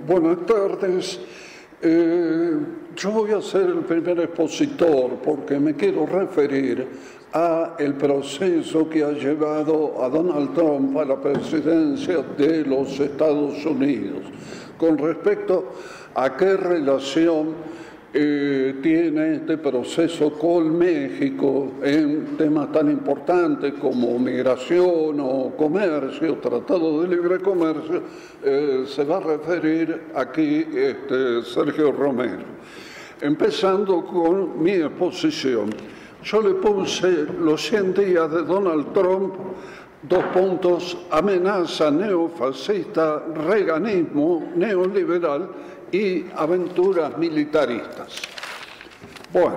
Buenas tardes. Yo voy a ser el primer expositor porque me quiero referir a el proceso que ha llevado a Donald Trump a la presidencia de los Estados Unidos. Con respecto a qué relación tiene este proceso con México en temas tan importantes como migración o comercio, tratado de libre comercio, se va a referir aquí Sergio Romero. Empezando con mi exposición, yo le puse los 100 días de Donald Trump, 2 puntos, amenaza neofascista, reaganismo neoliberal y aventuras militaristas. Bueno,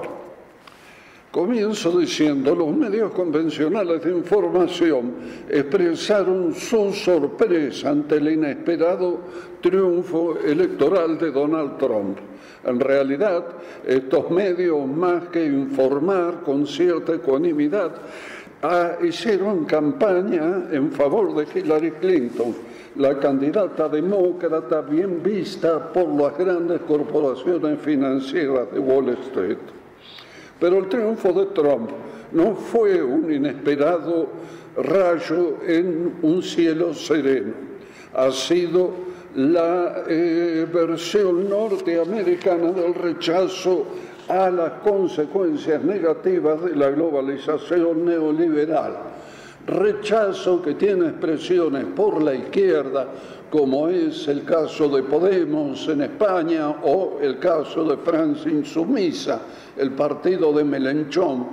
comienzo diciendo, los medios convencionales de información expresaron su sorpresa ante el inesperado triunfo electoral de Donald Trump. En realidad, estos medios, más que informar con cierta ecuanimidad, hicieron campaña en favor de Hillary Clinton, la candidata demócrata bien vista por las grandes corporaciones financieras de Wall Street. Pero el triunfo de Trump no fue un inesperado rayo en un cielo sereno. Ha sido la versión norteamericana del rechazo a las consecuencias negativas de la globalización neoliberal. Rechazo que tiene expresiones por la izquierda, como es el caso de Podemos en España o el caso de Francia Insumisa, el partido de Mélenchon,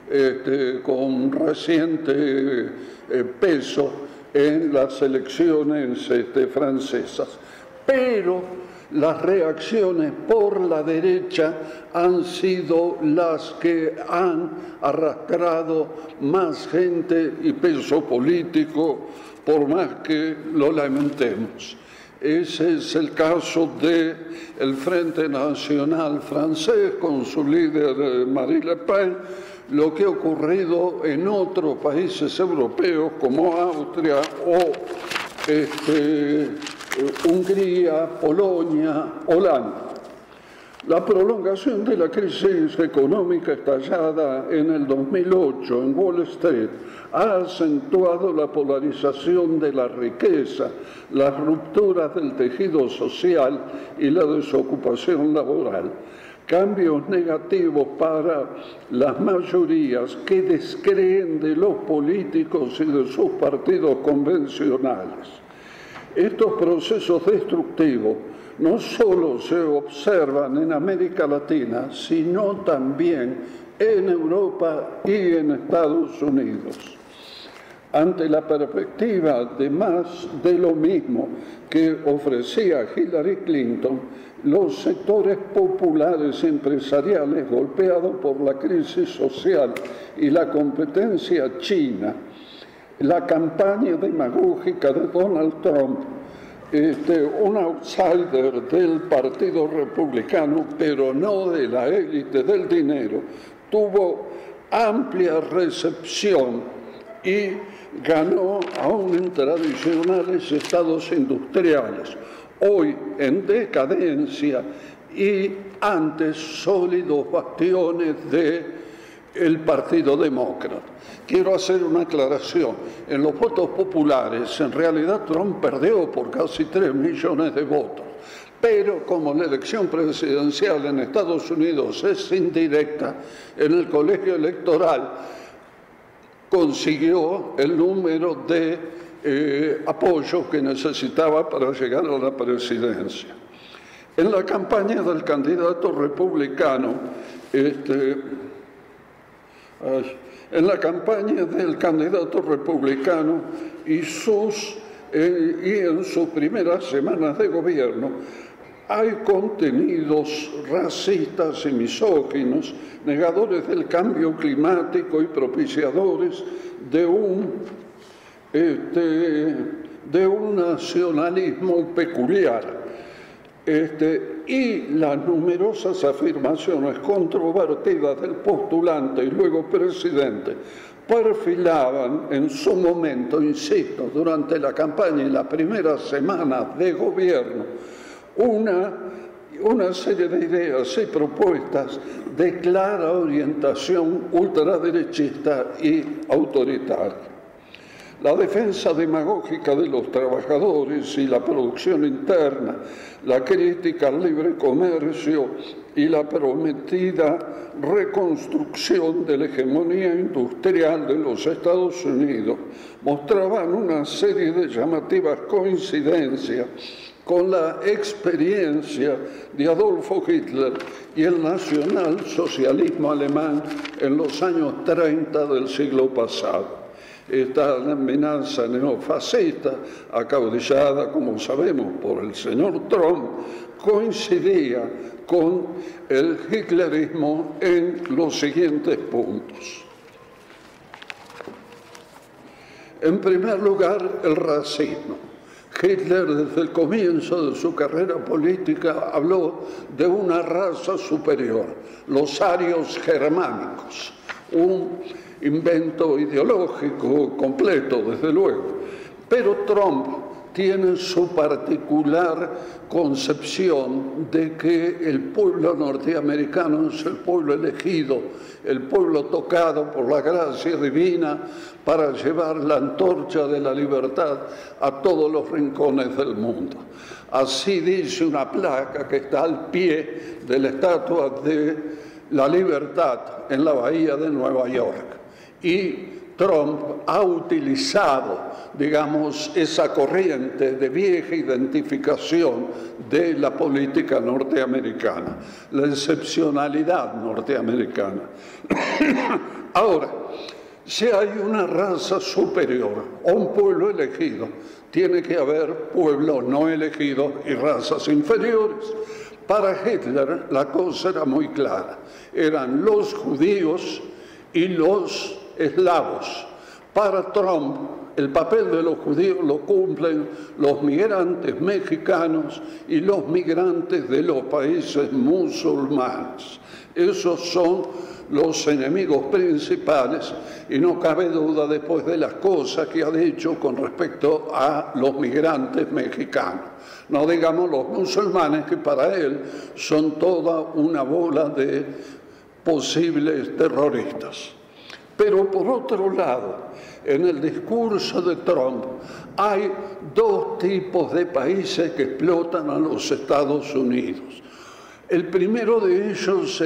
con reciente peso en las elecciones francesas. Pero las reacciones por la derecha han sido las que han arrastrado más gente y peso político, por más que lo lamentemos. Ese es el caso del Frente Nacional francés con su líder Marine Le Pen, lo que ha ocurrido en otros países europeos como Austria o Hungría, Polonia, Holanda. La prolongación de la crisis económica estallada en el 2008 en Wall Street ha acentuado la polarización de la riqueza, las rupturas del tejido social y la desocupación laboral. Cambios negativos para las mayorías que descreen de los políticos y de sus partidos convencionales. Estos procesos destructivos no solo se observan en América Latina, sino también en Europa y en Estados Unidos. Ante la perspectiva de más de lo mismo que ofrecía Hillary Clinton, los sectores populares empresariales golpeados por la crisis social y la competencia china, la campaña demagógica de Donald Trump, un outsider del Partido Republicano, pero no de la élite del dinero, tuvo amplia recepción y ganó aún en tradicionales estados industriales, hoy en decadencia y antes sólidos bastiones del Partido Demócrata. Quiero hacer una aclaración. En los votos populares, en realidad Trump perdió por casi 3 millones de votos. Pero como la elección presidencial en Estados Unidos es indirecta, en el colegio electoral consiguió el número de apoyos que necesitaba para llegar a la presidencia. En la campaña del candidato republicano, y en sus primeras semanas de gobierno hay contenidos racistas y misóginos, negadores del cambio climático y propiciadores de un nacionalismo peculiar. Y las numerosas afirmaciones controvertidas del postulante y luego presidente perfilaban en su momento, insisto, durante la campaña y las primeras semanas de gobierno, una serie de ideas y propuestas de clara orientación ultraderechista y autoritaria. La defensa demagógica de los trabajadores y la producción interna, la crítica al libre comercio y la prometida reconstrucción de la hegemonía industrial de los Estados Unidos mostraban una serie de llamativas coincidencias con la experiencia de Adolfo Hitler y el nacionalsocialismo alemán en los años 30 del siglo pasado. Esta amenaza neofascista, acaudillada, como sabemos, por el señor Trump, coincidía con el hitlerismo en los siguientes puntos. En primer lugar, el racismo. Hitler, desde el comienzo de su carrera política, habló de una raza superior, los arios germánicos, un invento ideológico completo, desde luego. Pero Trump tiene su particular concepción de que el pueblo norteamericano es el pueblo elegido, el pueblo tocado por la gracia divina para llevar la antorcha de la libertad a todos los rincones del mundo. Así dice una placa que está al pie de la estatua de la libertad en la bahía de Nueva York. Y Trump ha utilizado, digamos, esa corriente de vieja identificación de la política norteamericana, la excepcionalidad norteamericana. Ahora, si hay una raza superior o un pueblo elegido, tiene que haber pueblos no elegidos y razas inferiores. Para Hitler la cosa era muy clara. Eran los judíos y los eslavos. Para Trump, el papel de los judíos lo cumplen los migrantes mexicanos y los migrantes de los países musulmanes. Esos son los enemigos principales y no cabe duda después de las cosas que ha dicho con respecto a los migrantes mexicanos. No digamos los musulmanes, que para él son toda una bola de posibles terroristas. Pero por otro lado, en el discurso de Trump hay dos tipos de países que explotan a los Estados Unidos. El primero de ellos,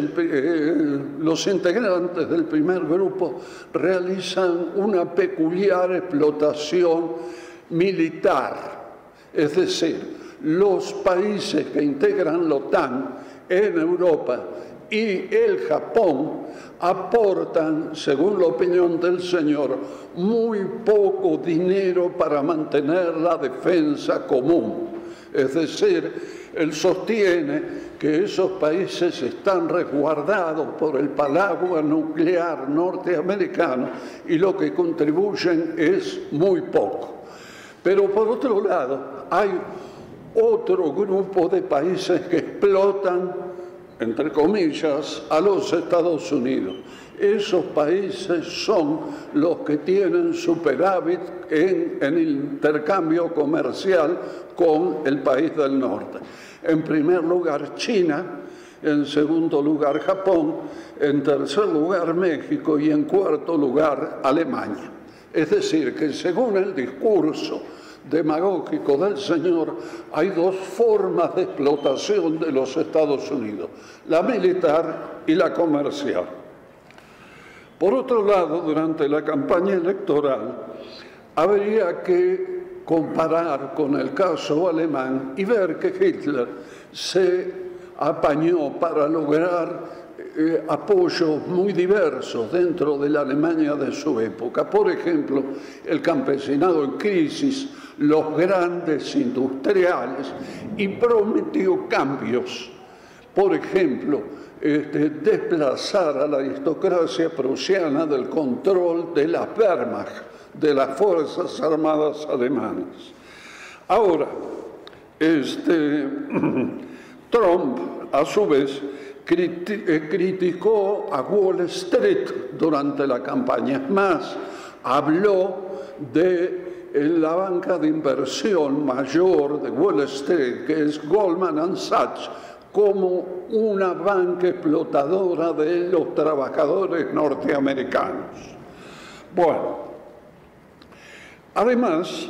los integrantes del primer grupo, realizan una peculiar explotación militar. Es decir, los países que integran la OTAN en Europa y el Japón aportan, según la opinión del señor, muy poco dinero para mantener la defensa común. Es decir, él sostiene que esos países están resguardados por el paraguas nuclear norteamericano y lo que contribuyen es muy poco. Pero por otro lado, hay otro grupo de países que explotan, entre comillas, a los Estados Unidos. Esos países son los que tienen superávit en el intercambio comercial con el país del norte. En primer lugar, China, en segundo lugar, Japón, en tercer lugar, México y en cuarto lugar, Alemania. Es decir, que según el discurso demagógico del señor, hay dos formas de explotación de los Estados Unidos, la militar y la comercial. Por otro lado, durante la campaña electoral, habría que comparar con el caso alemán y ver que Hitler se apañó para lograr apoyos muy diversos dentro de la Alemania de su época. Por ejemplo, el campesinado en crisis, los grandes industriales, y prometió cambios. Por ejemplo, desplazar a la aristocracia prusiana del control de la Wehrmacht, de las Fuerzas Armadas alemanas. Ahora, Trump, a su vez, criticó a Wall Street durante la campaña. Es más, habló de la banca de inversión mayor de Wall Street, que es Goldman Sachs, como una banca explotadora de los trabajadores norteamericanos. Bueno, además,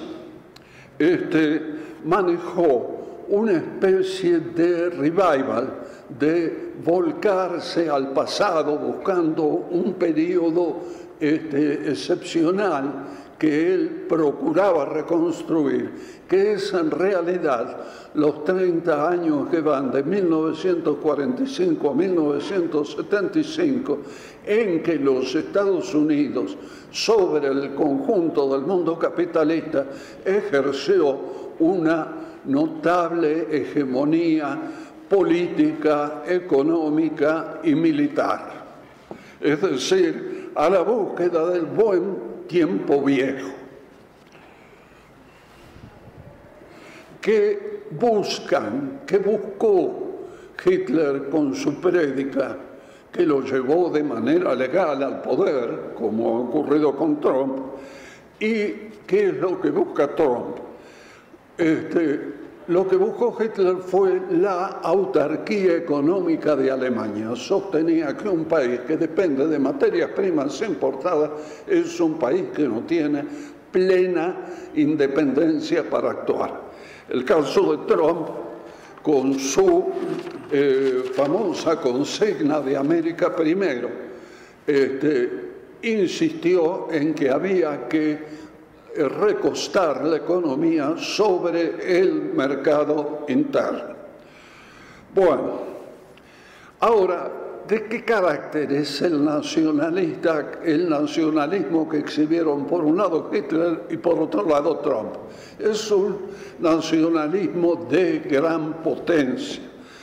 manejó una especie de revival, de volcarse al pasado buscando un periodo excepcional que él procuraba reconstruir, que es en realidad los 30 años que van de 1945 a 1975, en que los Estados Unidos, sobre el conjunto del mundo capitalista, ejerció una notable hegemonía política, económica y militar. Es decir, a la búsqueda del buen tiempo viejo. ¿Qué buscó Hitler con su prédica, que lo llevó de manera legal al poder, como ha ocurrido con Trump? ¿Y qué es lo que busca Trump? Lo que buscó Hitler fue la autarquía económica de Alemania. Sostenía que un país que depende de materias primas importadas es un país que no tiene plena independencia para actuar. El caso de Trump, con su famosa consigna de América primero, insistió en que había que recostar la economía sobre el mercado interno. Bueno, ahora, ¿de qué carácter es el nacionalismo que exhibieron por un lado Hitler y por otro lado Trump? Es un nacionalismo de gran potencia.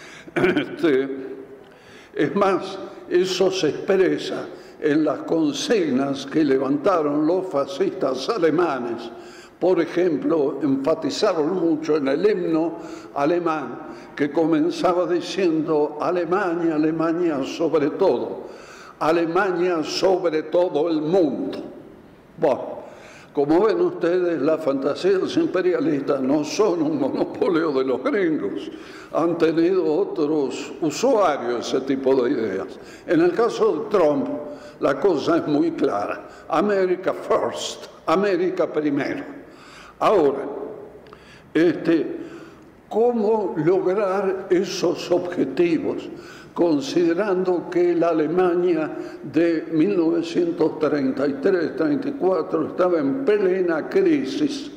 Es más, eso se expresa en las consignas que levantaron los fascistas alemanes. Por ejemplo, enfatizaron mucho en el himno alemán, que comenzaba diciendo: Alemania, Alemania sobre todo, Alemania sobre todo el mundo. Bueno, como ven ustedes, las fantasías imperialistas no son un monopolio de los gringos. Han tenido otros usuarios ese tipo de ideas. En el caso de Trump, la cosa es muy clara. America first, América primero. Ahora, ¿cómo lograr esos objetivos? Considerando que la Alemania de 1933-34 estaba en plena crisis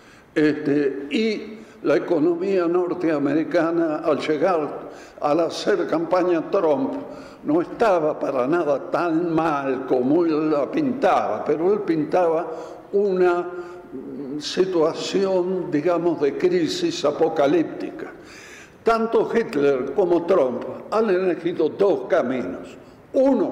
y la economía norteamericana, al llegar al hacer campaña Trump, no estaba para nada tan mal como él la pintaba, pero él pintaba una situación, digamos, de crisis apocalíptica. Tanto Hitler como Trump han elegido dos caminos. Uno,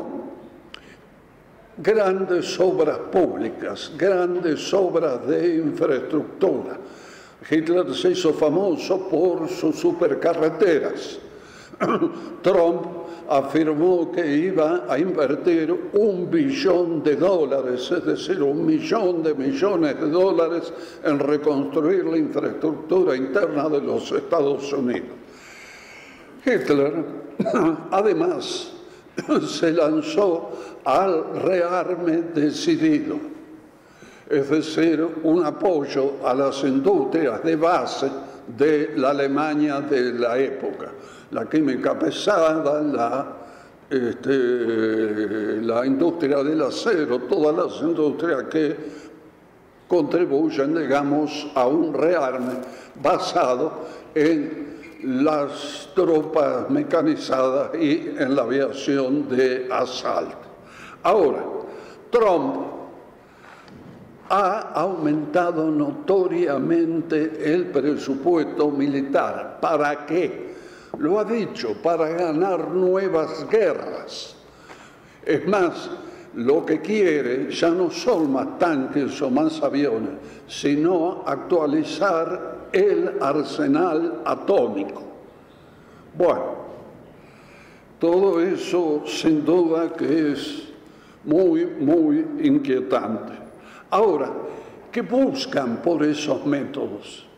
grandes obras públicas, grandes obras de infraestructura. Hitler se hizo famoso por sus supercarreteras. Trump afirmó que iba a invertir $1 billón, es decir, $1 millón de millones de dólares en reconstruir la infraestructura interna de los Estados Unidos. Hitler, además, se lanzó al rearme decidido, es decir, un apoyo a las industrias de base de la Alemania de la época. La química pesada, la industria del acero, todas las industrias que contribuyen, digamos, a un rearme basado en las tropas mecanizadas y en la aviación de asalto. Ahora, Trump ha aumentado notoriamente el presupuesto militar. ¿Para qué? Lo ha dicho, para ganar nuevas guerras. Es más, lo que quiere ya no son más tanques o más aviones, sino actualizar el arsenal atómico. Bueno, todo eso sin duda que es muy, muy inquietante. Ahora, que buscan por esos métodos.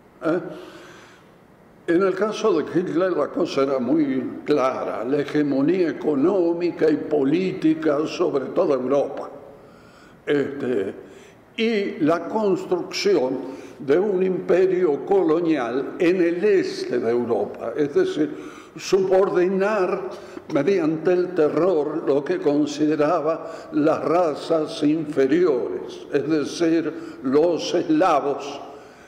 En el caso de Hitler la cosa era muy clara, la hegemonía económica y política sobre toda Europa. Y la construcción de un imperio colonial en el este de Europa, es decir, subordinar mediante el terror lo que consideraba las razas inferiores, es decir, los eslavos,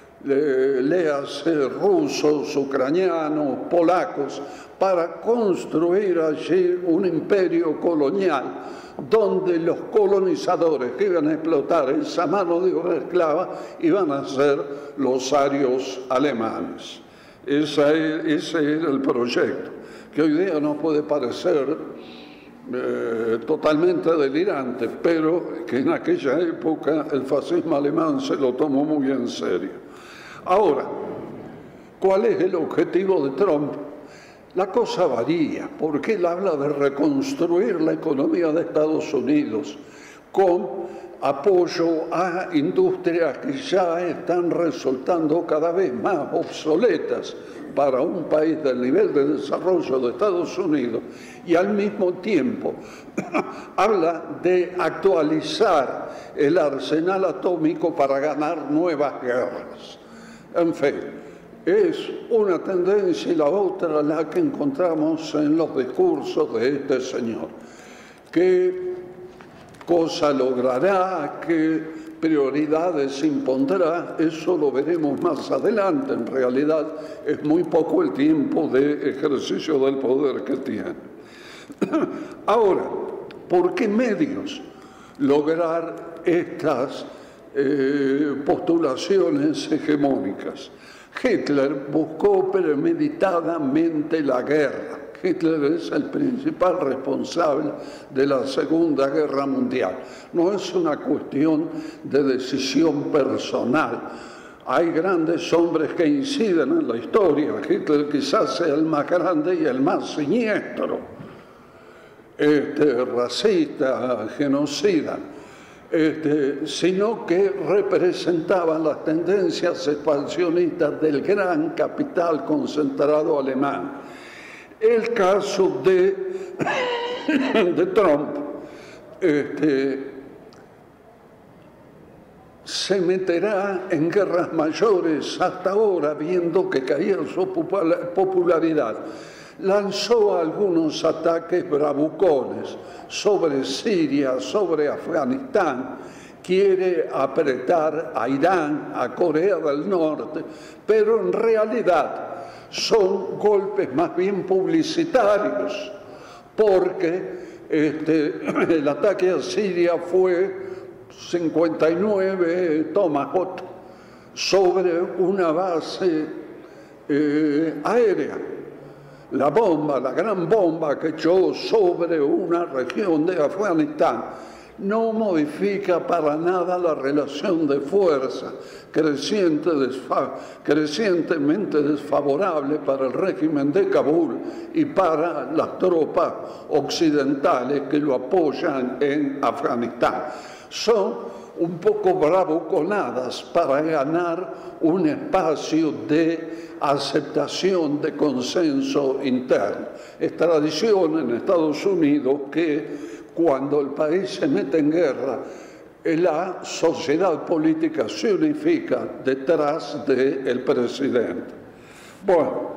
léase rusos, ucranianos, polacos, para construir allí un imperio colonial donde los colonizadores que iban a explotar esa mano de obra esclava iban a ser los arios alemanes. Ese era el proyecto, que hoy día nos puede parecer totalmente delirante, pero que en aquella época el fascismo alemán se lo tomó muy en serio. Ahora, ¿cuál es el objetivo de Trump? La cosa varía, porque él habla de reconstruir la economía de Estados Unidos con apoyo a industrias que ya están resultando cada vez más obsoletas para un país del nivel de desarrollo de Estados Unidos, y al mismo tiempo habla de actualizar el arsenal atómico para ganar nuevas guerras. En fin, es una tendencia y la otra la que encontramos en los discursos de este señor. ¿Qué cosa logrará? ¿Qué prioridades impondrá? Eso lo veremos más adelante. En realidad es muy poco el tiempo de ejercicio del poder que tiene. Ahora, ¿por qué medios lograr estas postulaciones hegemónicas? Hitler buscó premeditadamente la guerra. Hitler es el principal responsable de la Segunda Guerra Mundial. No es una cuestión de decisión personal. Hay grandes hombres que inciden en la historia. Hitler quizás sea el más grande y el más siniestro, racista, genocida. Sino que representaban las tendencias expansionistas del gran capital concentrado alemán. El caso de Trump se meterá en guerras mayores hasta ahora, viendo que caía su popularidad. Lanzó algunos ataques bravucones sobre Siria, sobre Afganistán, quiere apretar a Irán, a Corea del Norte, pero en realidad son golpes más bien publicitarios, porque el ataque a Siria fue 59 Tomahawk sobre una base aérea. La bomba, la gran bomba que echó sobre una región de Afganistán, no modifica para nada la relación de fuerza crecientemente desfavorable para el régimen de Kabul y para las tropas occidentales que lo apoyan en Afganistán. Son un poco bravuconadas para ganar un espacio de aceptación, de consenso interno. Es tradición en Estados Unidos que cuando el país se mete en guerra, la sociedad política se unifica detrás del presidente. Bueno,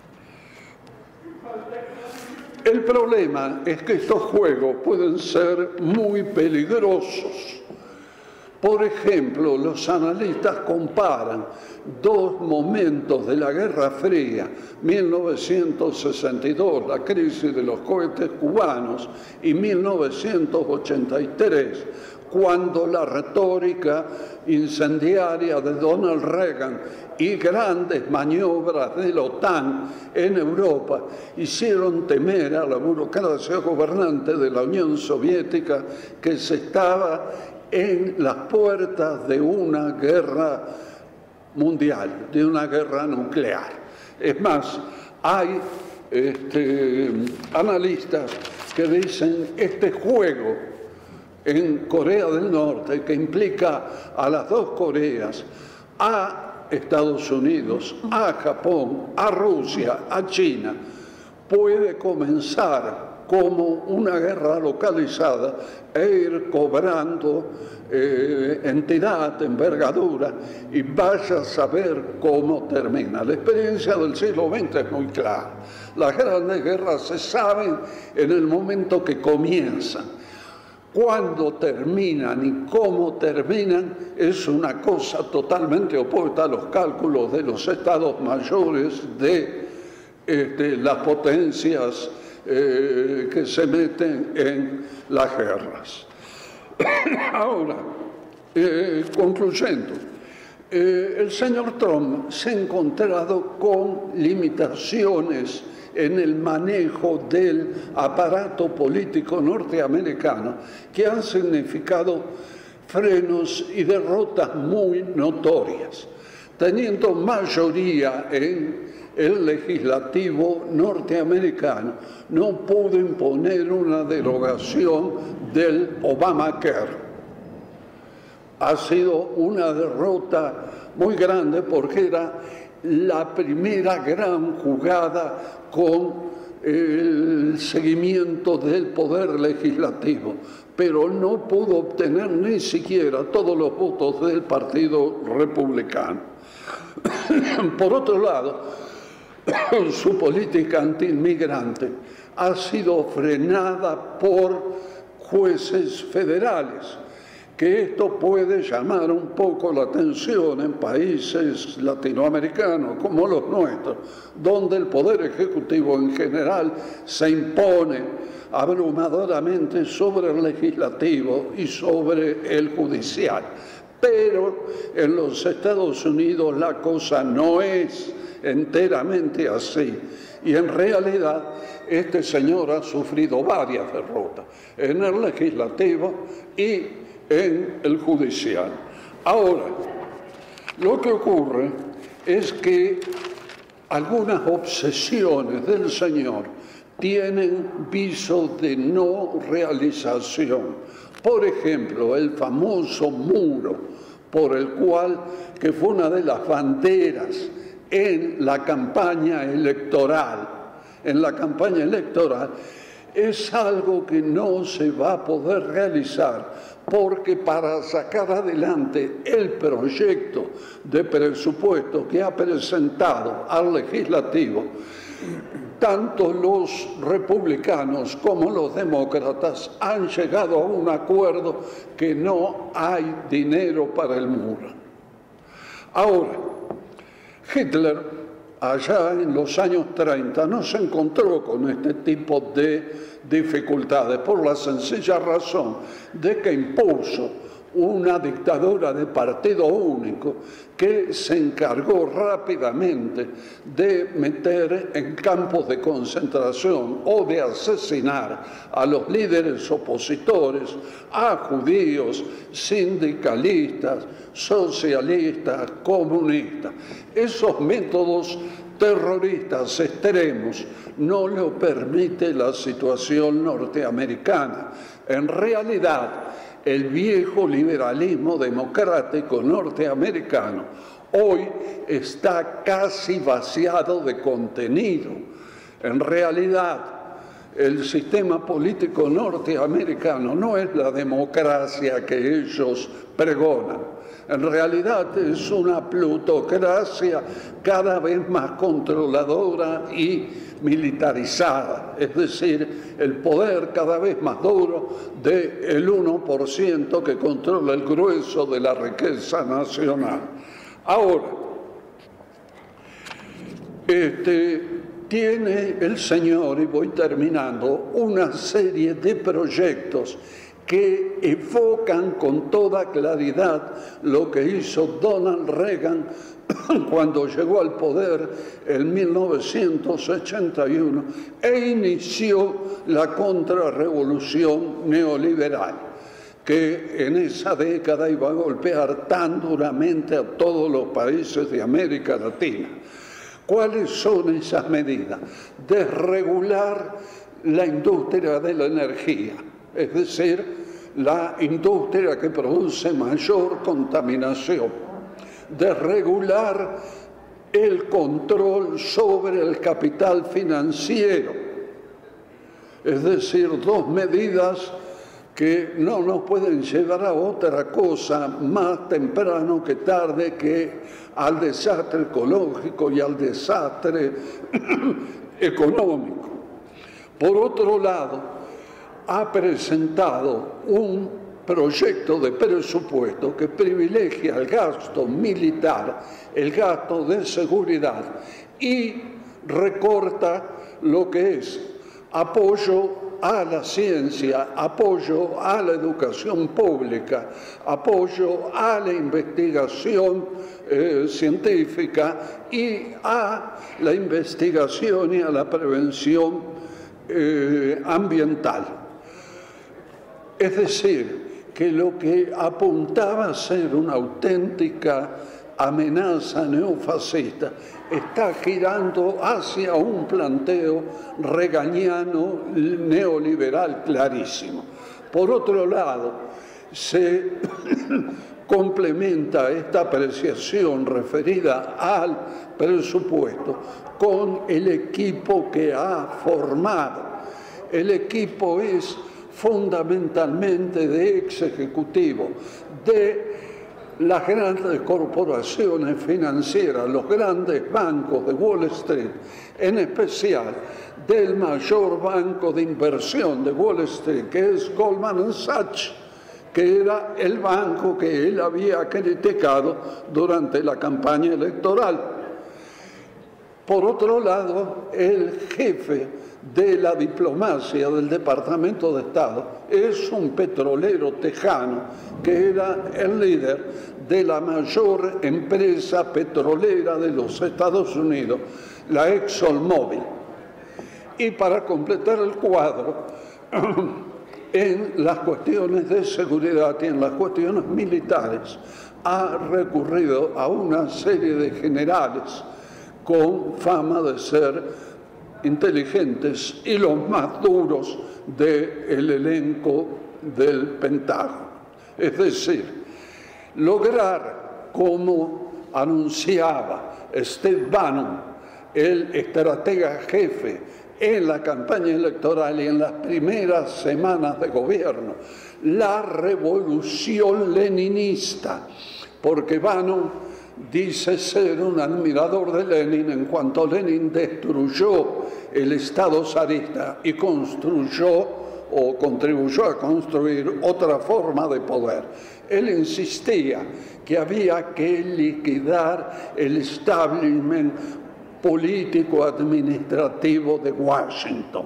el problema es que estos juegos pueden ser muy peligrosos. Por ejemplo, los analistas comparan dos momentos de la Guerra Fría, 1962, la crisis de los cohetes cubanos, y 1983, cuando la retórica incendiaria de Donald Reagan y grandes maniobras de la OTAN en Europa hicieron temer a la burocracia gobernante de la Unión Soviética que se estaba en las puertas de una guerra mundial, de una guerra nuclear. Es más, hay analistas que dicen este juego en Corea del Norte, que implica a las dos Coreas, a Estados Unidos, a Japón, a Rusia, a China, puede comenzar como una guerra localizada e ir cobrando entidad, envergadura, y vaya a saber cómo termina. La experiencia del siglo XX es muy clara. Las grandes guerras se saben en el momento que comienzan. Cuándo terminan y cómo terminan es una cosa totalmente opuesta a los cálculos de los estados mayores de las potencias que se meten en las guerras. Ahora, concluyendo, el señor Trump se ha encontrado con limitaciones en el manejo del aparato político norteamericano que han significado frenos y derrotas muy notorias. Teniendo mayoría en el legislativo norteamericano, no pudo imponer una derogación del Obamacare. Ha sido una derrota muy grande porque era la primera gran jugada con el seguimiento del poder legislativo, pero no pudo obtener ni siquiera todos los votos del Partido Republicano. Por otro lado, su política antiinmigrante ha sido frenada por jueces federales, que esto puede llamar un poco la atención en países latinoamericanos como los nuestros, donde el Poder Ejecutivo en general se impone abrumadoramente sobre el legislativo y sobre el judicial. Pero en los Estados Unidos la cosa no es enteramente así. Y en realidad este señor ha sufrido varias derrotas en el legislativo y en el judicial. Ahora, lo que ocurre es que algunas obsesiones del señor tienen viso de no realización. Por ejemplo, el famoso muro por el cual, que fue una de las banderas en la campaña electoral, es algo que no se va a poder realizar, porque para sacar adelante el proyecto de presupuesto que ha presentado al legislativo, tanto los republicanos como los demócratas han llegado a un acuerdo que no hay dinero para el muro. Ahora, Hitler, allá en los años 30, no se encontró con este tipo de dificultades por la sencilla razón de que impuso una dictadura de partido único que se encargó rápidamente de meter en campos de concentración o de asesinar a los líderes opositores, a judíos, sindicalistas, socialistas, comunistas. Esos métodos terroristas extremos no lo permite la situación norteamericana. En realidad, el viejo liberalismo democrático norteamericano hoy está casi vaciado de contenido. En realidad, el sistema político norteamericano no es la democracia que ellos pregonan. En realidad es una plutocracia cada vez más controladora y militarizada, es decir, el poder cada vez más duro del 1% que controla el grueso de la riqueza nacional. Ahora, tiene el señor, y voy terminando, una serie de proyectos que evocan con toda claridad lo que hizo Donald Reagan cuando llegó al poder en 1981 e inició la contrarrevolución neoliberal, que en esa década iba a golpear tan duramente a todos los países de América Latina. ¿Cuáles son esas medidas? Desregular la industria de la energía, es decir, la industria que produce mayor contaminación, de regular el control sobre el capital financiero. Es decir, dos medidas que no nos pueden llevar a otra cosa más temprano que tarde que al desastre ecológico y al desastre económico. Por otro lado, ha presentado un proyecto de presupuesto que privilegia el gasto militar, el gasto de seguridad y recorta lo que es apoyo a la ciencia, apoyo a la educación pública, apoyo a la investigación científica y a la investigación y a la prevención ambiental. Es decir, que lo que apuntaba a ser una auténtica amenaza neofascista está girando hacia un planteo reaganiano neoliberal clarísimo. Por otro lado, se complementa esta apreciación referida al presupuesto con el equipo que ha formado. El equipo es fundamentalmente de ex ejecutivo, de las grandes corporaciones financieras, los grandes bancos de Wall Street, en especial del mayor banco de inversión de Wall Street, que es Goldman Sachs, que era el banco que él había criticado durante la campaña electoral. Por otro lado, el jefe de la diplomacia del Departamento de Estado es un petrolero tejano que era el líder de la mayor empresa petrolera de los Estados Unidos, la ExxonMobil. Y para completar el cuadro, en las cuestiones de seguridad y en las cuestiones militares, ha recurrido a una serie de generales con fama de ser inteligentes y los más duros del elenco del Pentágono. Es decir, lograr, como anunciaba Steve Bannon, el estratega jefe en la campaña electoral y en las primeras semanas de gobierno, la revolución leninista, porque Bannon dice ser un admirador de Lenin en cuanto Lenin destruyó el Estado zarista y construyó o contribuyó a construir otra forma de poder. Él insistía que había que liquidar el establishment político-administrativo de Washington.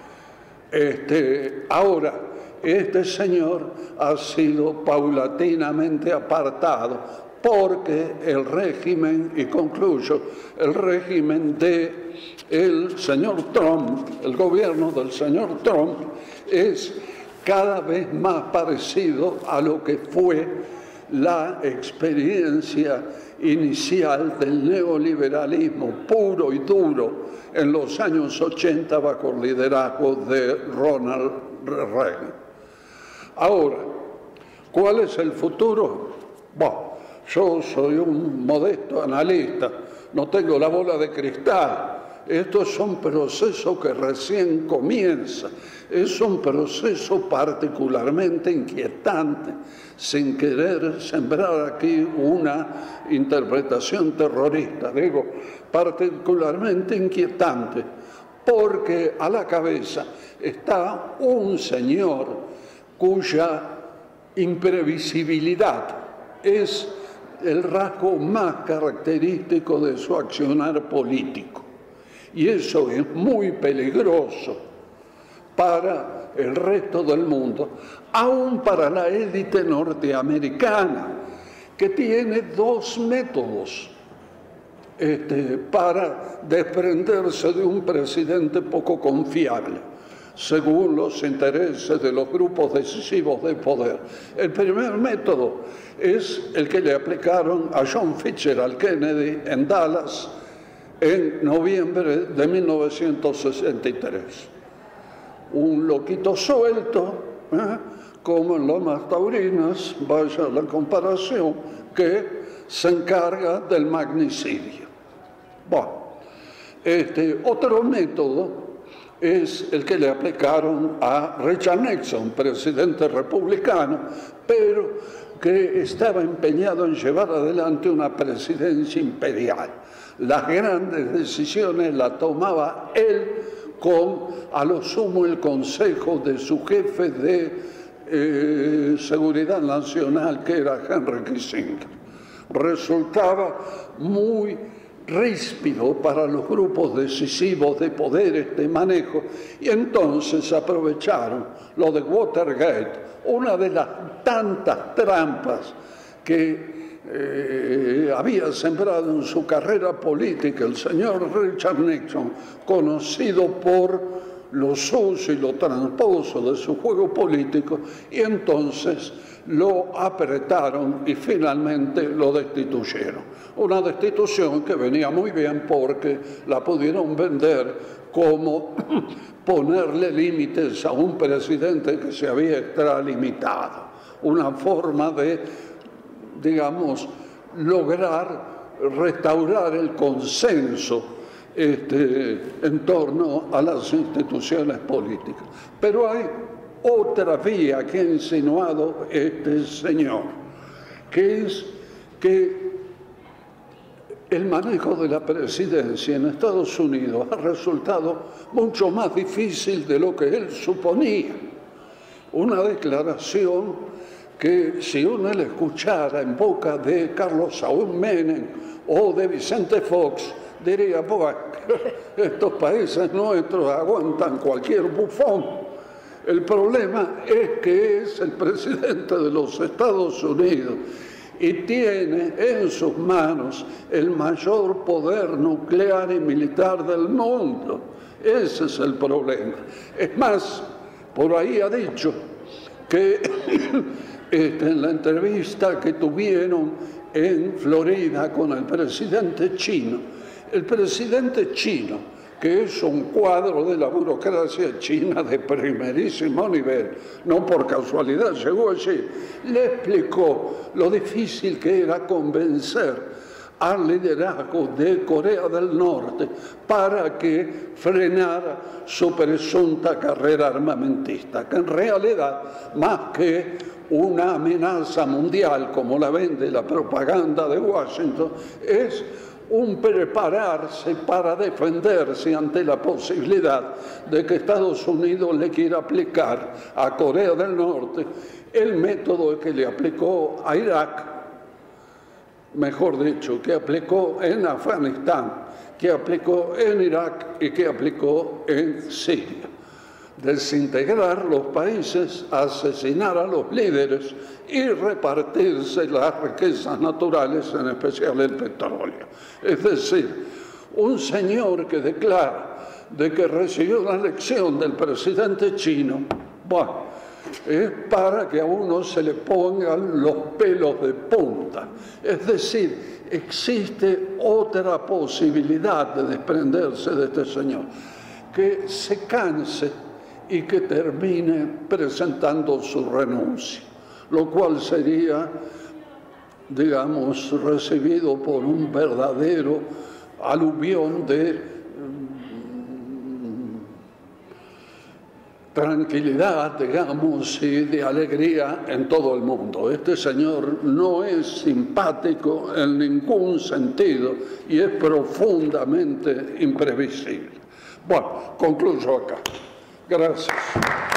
Ahora, este señor ha sido paulatinamente apartado porque el régimen, y concluyo, el régimen del señor Trump, el gobierno del señor Trump, es cada vez más parecido a lo que fue la experiencia inicial del neoliberalismo puro y duro en los años 80 bajo el liderazgo de Ronald Reagan. Ahora, ¿cuál es el futuro? Bueno, yo soy un modesto analista, no tengo la bola de cristal. Esto es un proceso que recién comienza, es un proceso particularmente inquietante, sin querer sembrar aquí una interpretación terrorista, digo, particularmente inquietante, porque a la cabeza está un señor cuya imprevisibilidad es el rasgo más característico de su accionar político. Y eso es muy peligroso para el resto del mundo, aún para la élite norteamericana, que tiene dos métodos para desprenderse de un presidente poco confiable, según los intereses de los grupos decisivos de poder. El primer método es el que le aplicaron a John Fitzgerald Kennedy en Dallas en noviembre de 1963. Un loquito suelto, como en Lomas Taurinas, vaya la comparación, que se encarga del magnicidio. Bueno, otro método es el que le aplicaron a Richard Nixon, presidente republicano, pero que estaba empeñado en llevar adelante una presidencia imperial. Las grandes decisiones las tomaba él con, a lo sumo, el consejo de su jefe de seguridad nacional, que era Henry Kissinger. Resultaba muy ríspido para los grupos decisivos de poderes de manejo, y entonces aprovecharon lo de Watergate, una de las tantas trampas que había sembrado en su carrera política el señor Richard Nixon, conocido por lo sucio y lo tramposo de su juego político, y entonces lo apretaron y finalmente lo destituyeron. Una destitución que venía muy bien porque la pudieron vender como ponerle límites a un presidente que se había extralimitado. Una forma de, digamos, lograr restaurar el consenso en torno a las instituciones políticas. Pero hay otra vía que ha insinuado este señor, que es que el manejo de la presidencia en Estados Unidos ha resultado mucho más difícil de lo que él suponía. Una declaración que, si uno la escuchara en boca de Carlos Saúl Menem o de Vicente Fox, diría, pues, estos países nuestros aguantan cualquier bufón. El problema es que es el presidente de los Estados Unidos y tiene en sus manos el mayor poder nuclear y militar del mundo. Ese es el problema. Es más, por ahí ha dicho que en la entrevista que tuvieron en Florida con el presidente chino, que es un cuadro de la burocracia china de primerísimo nivel, no por casualidad llegó allí, le explicó lo difícil que era convencer al liderazgo de Corea del Norte para que frenara su presunta carrera armamentista, que en realidad, más que una amenaza mundial como la vende la propaganda de Washington, es un prepararse para defenderse ante la posibilidad de que Estados Unidos le quiera aplicar a Corea del Norte el método que le aplicó a Irak, mejor dicho, que aplicó en Afganistán, que aplicó en Irak y que aplicó en Siria. Desintegrar los países, asesinar a los líderes y repartirse las riquezas naturales, en especial el petróleo. Es decir, un señor que declara de que recibió una lección del presidente chino, bueno, es para que a uno se le pongan los pelos de punta. Es decir, existe otra posibilidad de desprenderse de este señor, que se canse y que termine presentando su renuncia, lo cual sería, digamos, recibido por un verdadero aluvión de tranquilidad, digamos, y de alegría en todo el mundo. Este señor no es simpático en ningún sentido y es profundamente imprevisible. Bueno, concluyo acá. Gracias.